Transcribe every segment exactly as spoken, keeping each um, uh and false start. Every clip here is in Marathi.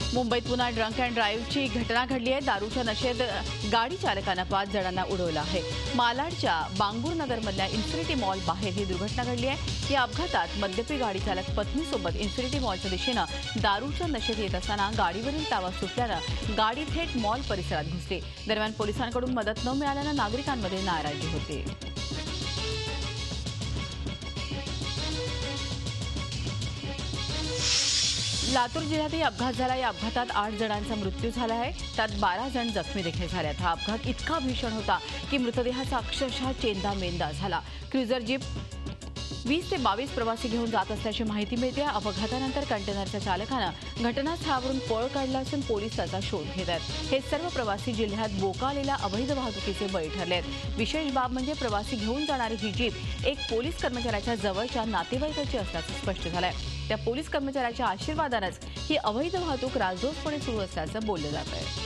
मुंबईत पुन्हा ड्रंक अँड ड्राईव्हची घटना घडली आहे। दारूच्या नशेत गाडी चालकानं पाच जणांना उडवलं आहे। मालाडच्या बांगूर नगरमधल्या इन्फिनिटी मॉल बाहेर ही दुर्घटना घडली आहे। या अपघातात मद्यपी गाडी चालक पत्नीसोबत इन्फिनिटी मॉलच्या दिशेनं दारूच्या नशेत येत असताना गाडीवरील ताबा सुटल्यानं गाडी थेट मॉल परिसरात घुसली। दरम्यान पोलिसांकडून मदत न मिळाल्यानं नागरिकांमध्ये नाराजी होती। लातूर जिल्ह्यातही अपघात झाला। या अपघातात आठ जणांचा मृत्यू झाला आहे, त्यात बारा जण जखमी देखील झालेत। हा अपघात इतका भीषण होता की मृतदेहाचा अक्षरशः चेंदा मेंदा झाला। क्रुझर जीप वीस ते बावीस प्रवासी घेऊन जात असल्याची माहिती मिळते। अपघातानंतर कंटेनरच्या चालकानं घटनास्थळावरून पळ काढला असून पोलीस त्याचा शोध घेत आहेत। हे सर्व प्रवासी जिल्ह्यात बोकालेल्या अवैध वाहतुकीचे बळी ठरले आहेत। विशेष बाब म्हणजे प्रवासी घेऊन जाणारी ही जीप एक पोलीस कर्मचाऱ्याच्या जवळच्या नातेवाईकाची असल्याचं स्पष्ट झालंय। त्या पोलीस कर्मचाऱ्याच्या आशीर्वादानंच ही अवैध वाहतूक राजरोसपणे सुरू असल्याचं बोललं जात आहे।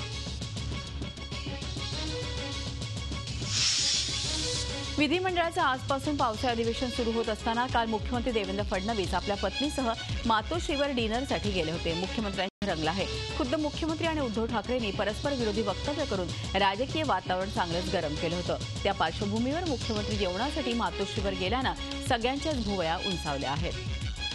विधिमंडळाचं आजपासून पावसाळी अधिवेशन सुरू होत असताना काल मुख्यमंत्री देवेंद्र फडणवीस आपल्या पत्नीसह मातोश्रीवर डिनरसाठी गेले होते। मुख्यमंत्र्यांनी रंगला आहे। खुद्द मुख्यमंत्री आणि उद्धव ठाकरेंनी परस्पर विरोधी वक्तव्य करून राजकीय वातावरण चांगलंच गरम केलं होतं। त्या पार्श्वभूमीवर मुख्यमंत्री जेवणासाठी मातोश्रीवर गेल्यानं सगळ्यांच्याच भुवया उंचावल्या आहेत।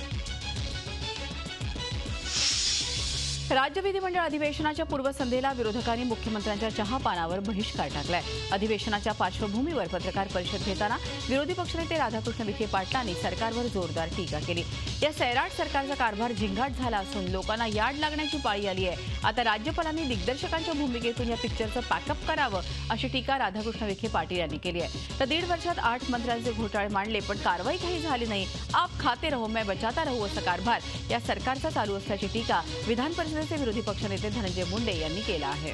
राज्य विधिमंडळ अधिवेशनाच्या पूर्वसंध्येला विरोधकांनी मुख्यमंत्र्यांच्या चहापानावर बहिष्कार टाकलाय। अधिवेशनाच्या पार्श्वभूमीवर पत्रकार परिषद घेताना विरोधी पक्षनेते राधाकृष्ण विखे पाटलांनी सरकारवर जोरदार टीका केली। या सैराट सरकारचा कारभार झिंगाट झाला असून लोकांना याड लागण्याची पाळी आली आहे। आता राज्यपालांनी दिग्दर्शकांच्या भूमिकेतून या पिक्चरचं पॅकअप करावं अशी टीका राधाकृष्ण विखे पाटील यांनी केली आहे। तर दीड वर्षात आठ मंत्र्यांचे घोटाळे मांडले पण कारवाई काही झाली नाही। आप खाते रहो मैं बचाता रहू असा कारभार या सरकारचा चालू असल्याची टीका विधान परिषदेचे विरोधी पक्षनेते धनंजय मुंडे यांनी केला आहे।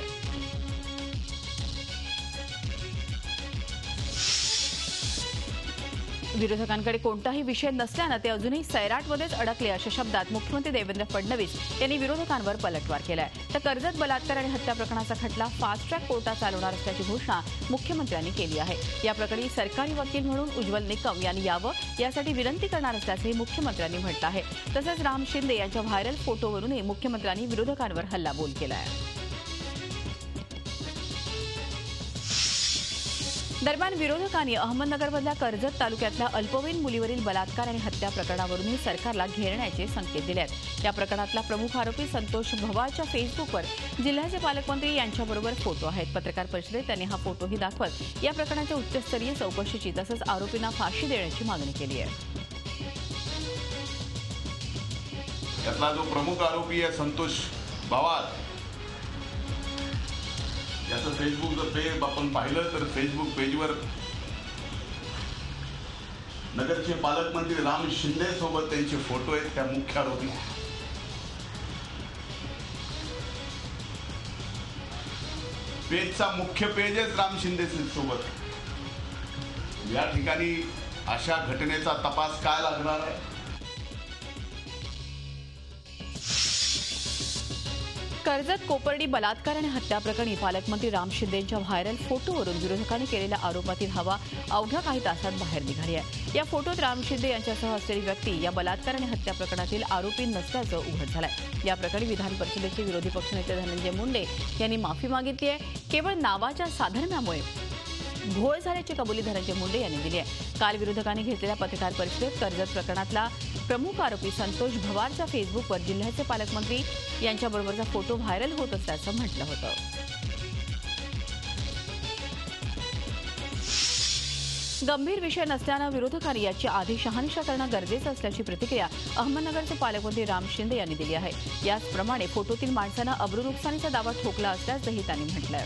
विरोधकांकडे कोणताही विषय नसल्यानं ते अजूनही सैराटमध्येच अडकले अशा शब्दात मुख्यमंत्री देवेंद्र फडणवीस यांनी विरोधकांवर पलटवार केलाय। तर कर्जत बलात्कार आणि हत्या प्रकरणाचा खटला फास्ट ट्रॅक कोर्टात चालवणार असल्याची घोषणा मुख्यमंत्र्यांनी केली आहे। या प्रकरणी सरकारी वकील म्हणून उज्ज्वल निकम यांनी यावं यासाठी विनंती करणार असल्याचंही मुख्यमंत्र्यांनी म्हटलं आहे। तसंच राम शिंदे यांच्या व्हायरल फोटोवरूनही मुख्यमंत्र्यांनी विरोधकांवर हल्लाबोल केला आहे। दरम्यान विरोधकांनी अहमदनगरमधल्या कर्जत तालुक्यातल्या अल्पवयीन मुलीवरील बलात्कार आणि हत्या प्रकरणावरूनही सरकारला घेरण्याचे संकेत दिले आहेत। या प्रकरणातला प्रमुख आरोपी संतोष भवाळच्या फेसबुकवर जिल्ह्याचे पालकमंत्री यांच्याबरोबर फोटो आहेत। पत्रकार परिषदेत त्यांनी हा फोटोही दाखवत या प्रकरणाच्या उच्चस्तरीय चौकशीची तसंच आरोपींना फाशी देण्याची मागणी केली आहे। यातला जो प्रमुख आरोपी आहे संतोष भवाळ, याचं फेसबुकचं पेज आपण पाहिलं तर फेसबुक पेजवर नगरचे पालकमंत्री राम शिंदे सोबत त्यांचे फोटो आहेत, त्या मुख्य आरोपी। पेजचा मुख्य पेजच राम शिंदे सोबत। या ठिकाणी अशा घटनेचा तपास काय लागणार आहे? कर्जत कोपर्डी बलात्कार आणि हत्या प्रकरणी पालकमंत्री राम शिंदेंच्या व्हायरल फोटोवरून विरोधकांनी केलेल्या आरोपातील हवा अवघ्या काही तासात बाहेर निघाली आहे। या फोटोत राम शिंदे यांच्यासह असलेली व्यक्ती या बलात्कार आणि हत्या प्रकरणातील आरोपी नसल्याचं उघड झालंय। या प्रकरणी विधान परिषदेचे विरोधी पक्षनेते धनंजय मुंडे यांनी माफी मागितली आहे। केवळ नावाच्या साधर्म्यामुळे घोळ झाल्याची कबुली धनंजय मुंडे यांनी दिली आहे। काल विरोधकांनी घेतलेल्या पत्रकार परिषदेत कर्जत प्रकरणातला प्रमुख आरोपी संतोष भवाळच्या फेसबुकवर जिल्ह्याचे पालकमंत्री यांच्याबरोबरचा फोटो व्हायरल होत असल्याचं म्हटलं होतं। गंभीर विषय नसल्यानं विरोधकांनी याची आधी शहानिशा करणं गरजेचं असल्याची प्रतिक्रिया अहमदनगरचे पालकमंत्री राम शिंदे यांनी दिली आहे। याचप्रमाणे फोटोतील माणसानं अब्रू नुकसानीचा दावा ठोकला असल्याचंही त्यांनी म्हटलंय।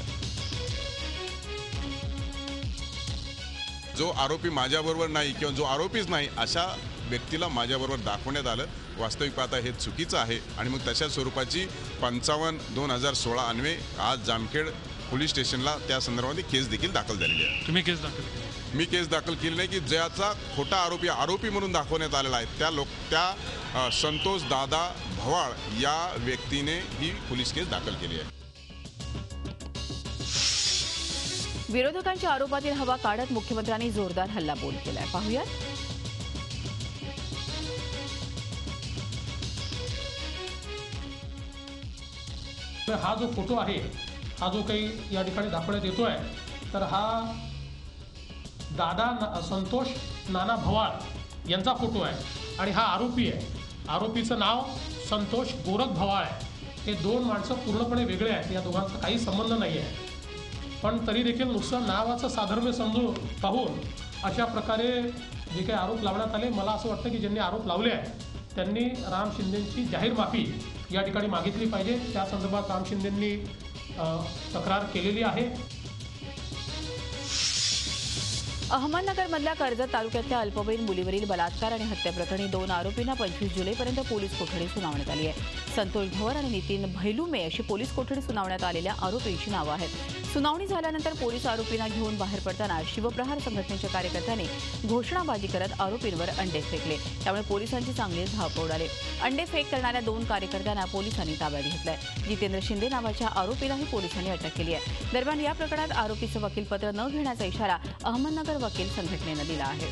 जो आरोपी माझ्याबरोबर नाही किंवा जो आरोपीच नाही अशा व्यक्तीला माझ्याबरोबर दाखवण्यात आलं। वास्तविक पाहता हे चुकीचं आहे आणि मग तशा स्वरूपाची पंचावन्न दोन हजार सोळा अन्वे आज जामखेड पोलीस स्टेशनला त्या संदर्भात केस देखील दाखल झालेली आहे। तुम्ही केस दाखल केली? मी केस दाखल केली नाही की ज्याचा खोटा आरोपी आरोपी म्हणून दाखवण्यात आलेला आहे त्या लोक त्या संतोष दादा भवाळ या व्यक्तीने ही पोलीस केस दाखल केली आहे। विरोधकांच्या आरोपातील हवा काढत मुख्यमंत्र्यांनी जोरदार हल्लाबोल केलाय। पाहूयात। हा जो फोटो आहे, हा जो काही या ठिकाणी दाखवण्यात येतोय, तर हा दादा ना, संतोष नाना भवाळ यांचा फोटो आहे आणि हा आरोपी आहे. आरोपीचं नाव संतोष गोरख भवाळ आहे. हे दोन माणसं पूर्णपणे वेगळे आहेत, या दोघांचा काही संबंध नाही आहे. पण तरी देखील नुसतं नावाचं साधर्म्य समजून पाहून अशा प्रकारे जे काही आरोप लावण्यात आले, मला असं वाटतं की ज्यांनी आरोप लावले आहे त्यांनी राम शिंदेंची जाहीर माफी या ठिकाणी मागितली पाहिजे. त्या संदर्भात राम शिंदेंनी तक्रार केलेली आहे. अहमदनगरमधल्या कर्जत तालुक्यातल्या अल्पवयीन मुलीवरील बलात्कार आणि हत्या प्रकरणी दोन आरोपींना पंचवीस जुलैपर्यंत पोलीस कोठडी सुनावण्यात आली आहे. संतोष धवर आणि नितीन भैलुमे अशी पोलीस कोठडी सुनावण्यात आलेल्या आरोपींची नावं आहेत. सुनावणी झाल्यानंतर पोलीस आरोपींना घेऊन बाहेर पडताना शिवप्रहार संघटनेच्या कार्यकर्त्यांनी घोषणाबाजी करत आरोपींवर अंडे फेकले. त्यामुळे पोलिसांची चांगली धावपळ उडाली. अंडे फेक करणाऱ्या दोन कार्यकर्त्यांना पोलिसांनी ताब्यात घेतलंय. जितेंद्र शिंदे नावाच्या आरोपीलाही पोलिसांनी अटक केली आहे. दरम्यान या प्रकरणात आरोपीचं वकीलपत्र न घेण्याचा इशारा अहमदनगर वकील संघटनेनं दिला आहे.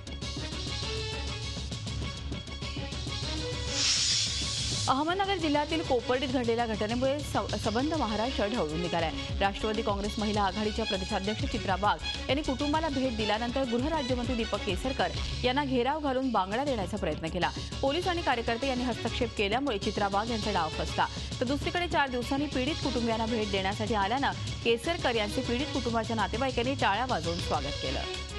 अहमदनगर जिल्ह्यातील कोपर्डीत घडलेल्या घटनेमुळे सबंध महाराष्ट्र ढवळून निघालाय. राष्ट्रवादी काँग्रेस महिला आघाडीच्या प्रदेशाध्यक्ष चित्रा वाघ यांनी कुटुंबाला भेट दिल्यानंतर गृहराज्यमंत्री दीपक केसरकर यांना घेराव घालून बांगडा देण्याचा प्रयत्न केला. पोलीस आणि कार्यकर्ते यांनी हस्तक्षेप केल्यामुळे चित्रा वाघ यांचा डाव फसला. तर दुसरीकडे चार दिवसांनी पीडित कुटुंबियांना भेट देण्यासाठी आल्यानं केसरकर यांचे पीडित कुटुंबाच्या नातेवाईकांनी टाळ्या वाजवून स्वागत केलं.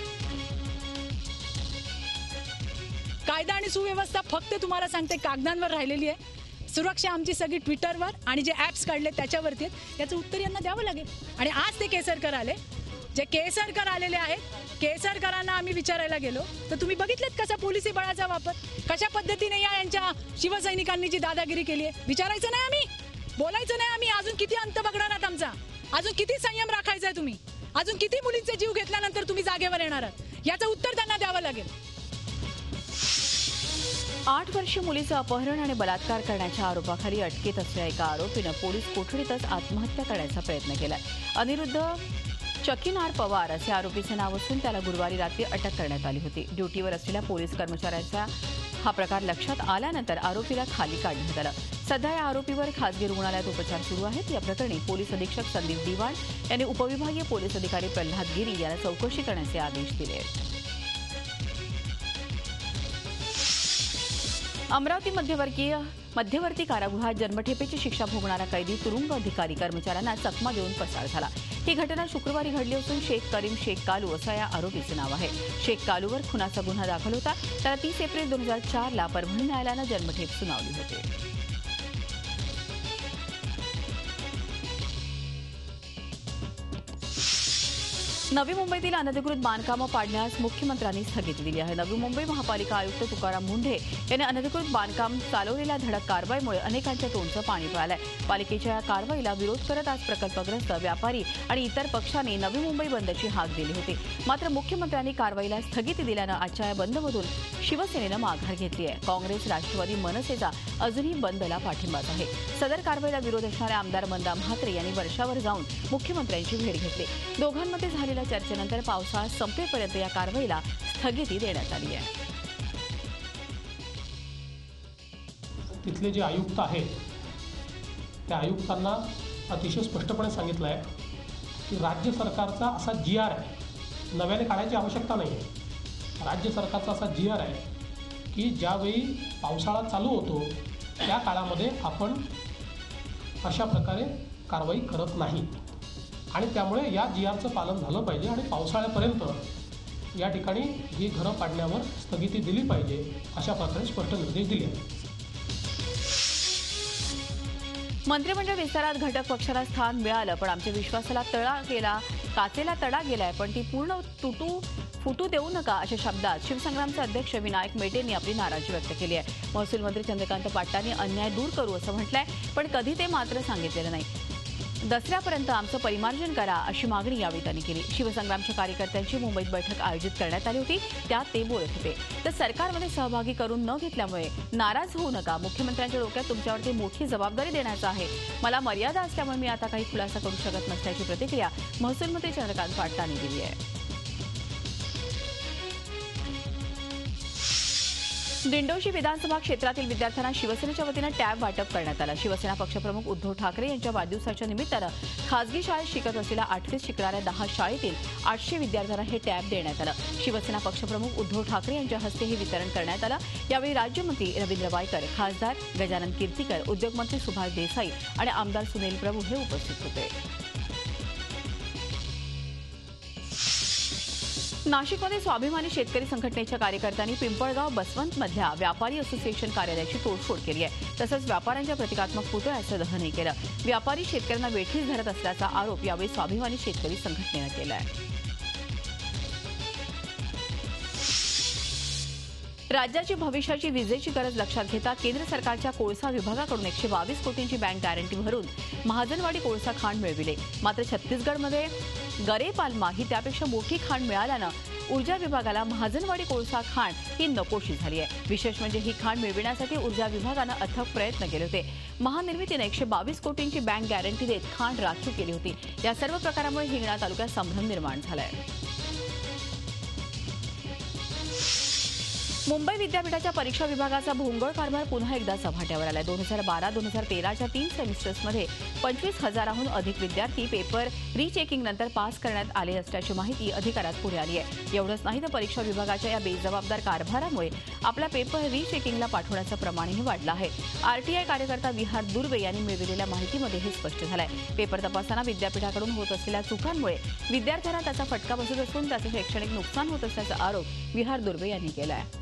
कायदा आणि सुव्यवस्था फक्त तुम्हाला सांगते कागदांवर राहिलेली आहे. सुरक्षा आमची सगळी ट्विटरवर आणि जे ॲप्स काढले त्याच्यावरती याचं उत्तर यांना द्यावं लागेल. आणि आज ते केसरकर आले, जे केसरकर आलेले आहेत, केसरकरांना आम्ही विचारायला गेलो तर तुम्ही बघितलेत कसा पोलिसी बळाचा वापर, कशा पद्धतीने या यांच्या शिवसैनिकांनी जी दादागिरी केली आहे. विचारायचं नाही आम्ही, बोलायचं नाही आम्ही. अजून किती अंत बघणार आहात आमचा, अजून किती संयम राखायचा आहे तुम्ही, अजून किती मुलींचे जीव घेतल्यानंतर तुम्ही जागेवर येणार आहात, याचं उत्तर त्यांना द्यावं लागेल. आठ वर्षीय मुलीचं अपहरण आणि बलात्कार करण्याच्या आरोपाखाली अटकेत असलेल्या एका आरोपीनं पोलीस कोठडीतच आत्महत्या करण्याचा प्रयत्न केलाय. अनिरुद्ध चकिनार पवार असे आरोपीचं नाव असून त्याला गुरुवारी रात्री अटक करण्यात आली होती. ड्युटीवर असलेल्या पोलीस कर्मचाऱ्याचा हा प्रकार लक्षात आल्यानंतर आरोपीला खाली काढण्यात आलं. सध्या या आरोपीवर खासगी रुग्णालयात उपचार सुरू आहेत. या प्रकरणी पोलीस अधीक्षक संदीप दिवाण यांनी उपविभागीय पोलीस अधिकारी प्रल्हाद गिरी यांना चौकशी करण्याचे आदेश दिले. अमरावती मध्यवर्गीय मध्यवर्ती कारागृहात जन्मठेपेची शिक्षा भोगणारा कैदी तुरुंग अधिकारी कर्मचाऱ्यांना चकमा देऊन पसार झाला. ही घटना शुक्रवारी घडली असून शेख करीम शेख कालू असं या आरोपीचं नाव आहे. शेख कालूवर खुनाचा गुन्हा दाखल होता. त्याला तीस एप्रिल दोन हजार चार ला परभणी न्यायालयानं जन्मठेप सुनावली होती. नवी मुंबईतील अनधिकृत बांधकामं पाडण्यास मुख्यमंत्र्यांनी स्थगिती दिली आहे. नवी मुंबई महापालिका आयुक्त तुकाराम मुंढे यांनी अनधिकृत बांधकाम चालवलेल्या धडक कारवाईमुळे अनेकांच्या तोंडचं पाणी पळालंय. पालिकेच्या या कारवाईला विरोध करत आज प्रकल्पग्रस्त व्यापारी आणि इतर पक्षांनी नवी मुंबई बंदची हाक दिली होती. मात्र मुख्यमंत्र्यांनी कारवाईला स्थगिती दिल्यानं आजच्या या बंदमधून शिवसेनेनं माघार घेतली आहे. काँग्रेस, राष्ट्रवादी, मनसेचा अजूनही बंदला पाठिंबाच आहे. सदर कारवाईला विरोध असणाऱ्या आमदार मंदा म्हात्रे यांनी वर्षावर जाऊन मुख्यमंत्र्यांची भेट घेतली. दोघांमध्ये झालेल्या चर्चेनंतर पावसाळा संपेपर्यंत या कारवाईला स्थगिती देण्यात आली आहे. तिथले जे आयुक्त आहेत त्या आयुक्तांना अतिशय स्पष्टपणे सांगितलं आहे की राज्य सरकारचा असा जी आर आहे, नव्याने काढायची आवश्यकता नाही आहे. राज्य सरकारचा असा जी आर आहे की ज्यावेळी पावसाळा चालू होतो त्या काळामध्ये आपण अशा प्रकारे कारवाई करत नाही आणि त्यामुळे या जी आरचं पालन झालं पाहिजे आणि पावसाळ्यापर्यंत या ठिकाणी ही घरं पाडण्यावर स्थगिती दिली पाहिजे, अशा प्रकारे स्पष्ट निर्देश दिले आहेत. मंत्रिमंडळ विस्तारात घटक पक्षाला स्थान मिळालं, पण आमच्या विश्वासाला तडा गेला काचेला तडा गेलाय, पण ती पूर्ण तुटू फुटू देऊ नका अशा शब्दात शिवसंग्रामचे अध्यक्ष विनायक मेटेंनी आपली नाराजी व्यक्त केली आहे. महसूल मंत्री चंद्रकांत पाटलांनी अन्याय दूर करू असं म्हटलंय, पण कधी ते मात्र सांगितलेलं नाही. दसऱ्यापर्यंत आमचं परिमार्जन करा अशी मागणी यावेळी त्यांनी केली. शिवसंग्रामच्या कार्यकर्त्यांची मुंबईत बैठक आयोजित करण्यात आली होती, त्यात ते बोलत होते. तर सरकारमध्ये सहभागी करून न घेतल्यामुळे नाराज होऊ नका, मुख्यमंत्र्यांच्या डोक्यात तुमच्यावरती मोठी जबाबदारी देण्याचं आहे. मला मर्यादा असल्यामुळे मी आता काही खुलासा करू शकत नसल्याची प्रतिक्रिया महसूल मंत्री चंद्रकांत पाटलांनी दिली आहे. दिंडोशी विधानसभा क्षेत्रातील विद्यार्थ्यांना शिवसेनेच्या वतीनं टॅब वाटप करण्यात आलं। शिवसेना पक्षप्रमुख उद्धव ठाकरे यांच्या वाढदिवसाच्या निमित्तानं खासगी शाळेत शिकत असलेल्या आठवीत शिकणाऱ्या दहा शाळेतील आठशे विद्यार्थ्यांना हे टॅब देण्यात आलं। शिवसेना पक्षप्रमुख उद्धव ठाकरे यांच्या हस्ते हे वितरण करण्यात आलं। यावेळी राज्यमंत्री रवींद्र वायकर, खासदार गजानन कीर्तीकर, उद्योगमंत्री सुभाष देसाई आणि आमदार सुनील प्रभू हे उपस्थित होते। नाशिकमध्ये स्वाभिमानी शेतकरी संघटनेच्या कार्यकर्त्यांनी पिंपळगाव बसवंतमधल्या व्यापारी असोसिएशन कार्यालयाची तोडफोड केली आहे। तसंच व्यापाऱ्यांच्या प्रतिकात्मक पुतळ्याचं दहनही केलं। व्यापारी शेतकऱ्यांना वेठीस धरत असल्याचा आरोप यावेळी स्वाभिमानी शेतकरी संघटनेनं केला आहे। राज्याची भविष्याची विजेची गरज लक्षात घेता केंद्र सरकारच्या कोळसा विभागाकडून एकशे बावीस कोटींची बँक गॅरंटी भरून महाजनवाडी कोळसा खाण मिळविले। मात्र छत्तीसगडमध्ये गरे पाल्मा ही त्यापेक्षा मोठी खाण मिळाल्यानं ऊर्जा विभागाला महाजनवाडी कोळसा खाण ही नकोशी झाली आहे। विशेष म्हणजे ही खाण मिळविण्यासाठी ऊर्जा विभागानं अथक प्रयत्न केले होते। महानिर्मितीने एकशे बावीस कोटींची बँक गॅरंटी देत खाण राखीव केली होती। या सर्व प्रकारामुळे हिंगणा तालुक्यात संभ्रम निर्माण झालाय। मुंबई विद्यापीठाच्या परीक्षा विभागाचा भोंगळ कारभार पुन्हा एकदा चव्हाट्यावर आलाय। दोन हजार बारा दोन हजार तेराच्या तीन सेमिस्टर्समध्ये पंचवीस हजाराहून अधिक विद्यार्थी पेपर रिचेकिंग नंतर पास करण्यात आले असल्याची माहिती अधिकारात पुढे आली आहे। एवढंच नाही तर परीक्षा विभागाच्या या बेजबाबदार कारभारामुळे आपला पेपर रिचेकिंगला पाठवण्याचं प्रमाणही वाढलं आहे। आरटीआय कार्यकर्ता विहार दुर्वे यांनी मिळविलेल्या माहितीमध्ये हे स्पष्ट झालंय। पेपर तपासताना विद्यापीठाकडून होत असलेल्या चुकांमुळे विद्यार्थ्यांना त्याचा फटका बसत असून त्याचं शैक्षणिक नुकसान होत असल्याचा आरोप विहार दुर्वे यांनी केला आहे।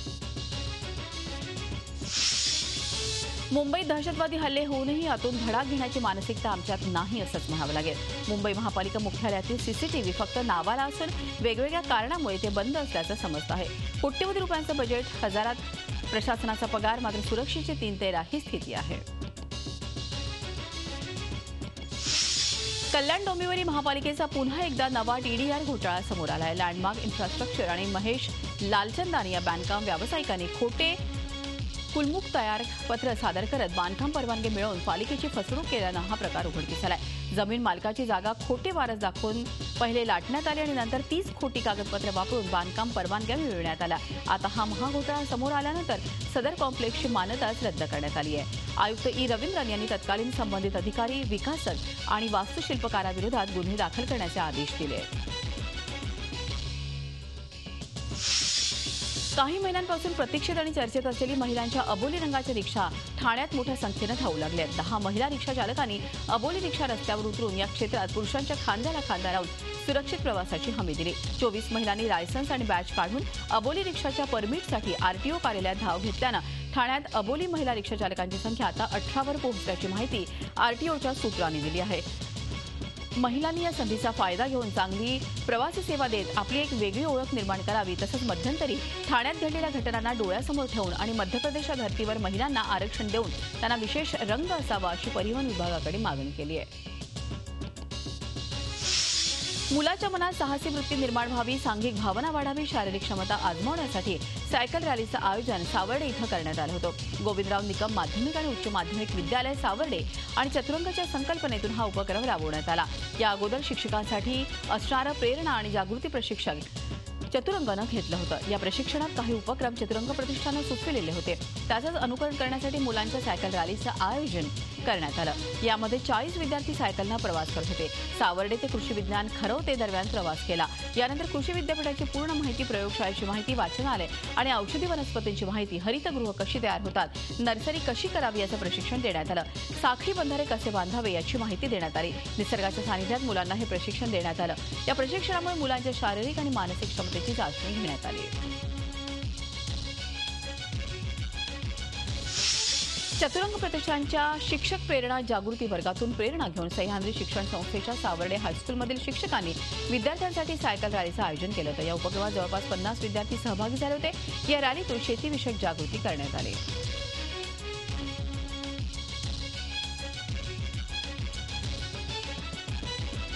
मुंबईत दहशतवादी हल्ले होऊनही यातून धडा घेण्याची मानसिकता आमच्यात नाही असंच म्हणावं लागेल। मुंबई महापालिका मुख्यालयातील सीसीटीव्ही फक्त नावाला असून वेगवेगळ्या कारणामुळे ते बंद असल्याचं समजतं आहे। कोट्यवधी रुपयांचं बजेट, हजारात प्रशासनाचा पगार, मात्र सुरक्षेची तीन तेरा ही स्थिती आहे। कल्याण डोंबिवली महापालिकेचा पुन्हा एकदा नवा टीडीआर घोटाळा समोर आलाय। लँडमार्क इन्फ्रास्ट्रक्चर आणि महेश लालचंदानी या बांधकाम व्यावसायिकांनी खोटे कुलमुख तयार पत्र सादर करत बांधकाम परवानगी मिळवून पालिकेची फसवणूक केल्यानं हा प्रकार उघडकीस आलाय। जमीन मालकाची जागा खोटे वारस दाखवून पहिले लाटण्यात आले आणि नंतर तीस खोटी कागदपत्रे वापरून बांधकाम परवानग्या मिळवण्यात आल्या। आता हा महाघोटाळा समोर आल्यानंतर सदर कॉम्प्लेक्सची मान्यताच रद्द करण्यात आली आहे। आयुक्त ई रवींद्रन यांनी तत्कालीन संबंधित अधिकारी, विकासक आणि वास्तुशिल्पकाराविरोधात गुन्हे दाखल करण्याचे आदेश दिले। काही महिन्यांपासून प्रतीक्षित आणि चर्चेत असलेली महिलांच्या अबोली रंगाच्या रिक्षा ठाण्यात मोठ्या संख्येनं धावू लागल्या। दहा महिला रिक्षा चालकांनी अबोली रिक्षा रस्त्यावर उतरून या क्षेत्रात पुरुषांच्या खांद्याला खांदा लावून सुरक्षित प्रवासाची हमी दिली। चोवीस महिलांनी लायसन्स आणि बॅच काढून अबोली रिक्षाच्या परमिटसाठी आरटीओ कार्यालयात धाव घेतल्यानं ठाण्यात अबोली महिला रिक्षा चालकांची संख्या आता अठरावर पोहोचल्याची माहिती आरटीओच्या सूत्रांनी दिली आहे। महिलांनी या संधीचा फायदा घेऊन चांगली प्रवासी सेवा देत आपली एक वेगळी ओळख निर्माण करावी। तसंच मध्यंतरी ठाण्यात घडलेल्या घटनांना डोळ्यासमोर ठेवून आणि मध्य प्रदेशच्या धर्तीवर महिलांना आरक्षण देऊन त्यांना विशेष रंग असावा अशी परिवहन विभागाकडे मागणी केली आहे। मुलाच्या मनात साहसी वृत्ती निर्माण व्हावी, सांघिक भावना वाढावी, शारीरिक क्षमता आजमावण्यासाठी सायकल रॅलीचं आयोजन सावर्डे इथं करण्यात आलं होतं। गोविंदराव निकम माध्यमिक आणि उच्च माध्यमिक विद्यालय सावर्डे आणि चतुरंगच्या संकल्पनेतून हा उपक्रम राबवण्यात आला। या अगोदर शिक्षकांसाठी असणारं प्रेरणा आणि जागृती प्रशिक्षण चतुरंगानं घेतलं होतं। या प्रशिक्षणात काही उपक्रम चतुरंग प्रतिष्ठानं सुचविलेले होते। त्याचंच अनुकरण करण्यासाठी मुलांच्या सायकल रॅलीचं आयोजन करण्यात आलं। यामध्ये चाळीस विद्यार्थी सायकलनं प्रवास करत होते। सावर्डे ते कृषी विज्ञान खरवते दरम्यान प्रवास केला। यानंतर कृषी विद्यापीठाची पूर्ण माहिती, प्रयोगशाळेची माहिती, वाचनालय आणि औषधी वनस्पतींची माहिती, हरितगृह कशी तयार होतात, नर्सरी कशी करावी याचं प्रशिक्षण देण्यात आलं। साखळी बंधारे कसे बांधावे याची माहिती देण्यात आली। निसर्गाच्या सानिध्यात मुलांना हे प्रशिक्षण देण्यात आलं। या प्रशिक्षणामुळे मुलांच्या शारीरिक आणि मानसिक क्षमतेची चाचणी घेण्यात आली। चतुरंग प्रतिष्ठानच्या शिक्षक प्रेरणा जागृती वर्गातून प्रेरणा घेऊन सह्याद्री शिक्षण संस्थेच्या सावर्डे हायस्कूलमधील शिक्षकांनी विद्यार्थ्यांसाठी सायकल रॅलीचं आयोजन केलं होतं। या उपक्रमात जवळपास पन्नास विद्यार्थी सहभागी झाले होते। या रॅलीतून शेतीविषयक जागृती करण्यात आली।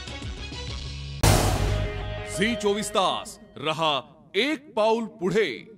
झी चोवीस तास रहा एक पाऊल पुढे।